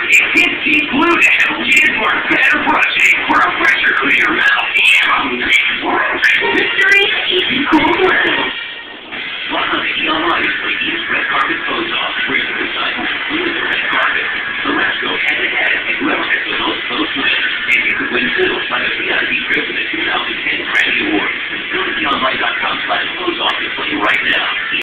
It's Deep Blue to help you for better brushing, for a fresher, cleaner mouth. Mystery Easy Cool Blue. 100 online is the East Red Carpet Pose Off, where you can decide who should clean the red carpet. So let's go head to head, and whoever has the most votes wins. And you could win too, like a VIP trip to the 2010 Grammy Awards. Go to theonline.com/poseoff to play right now.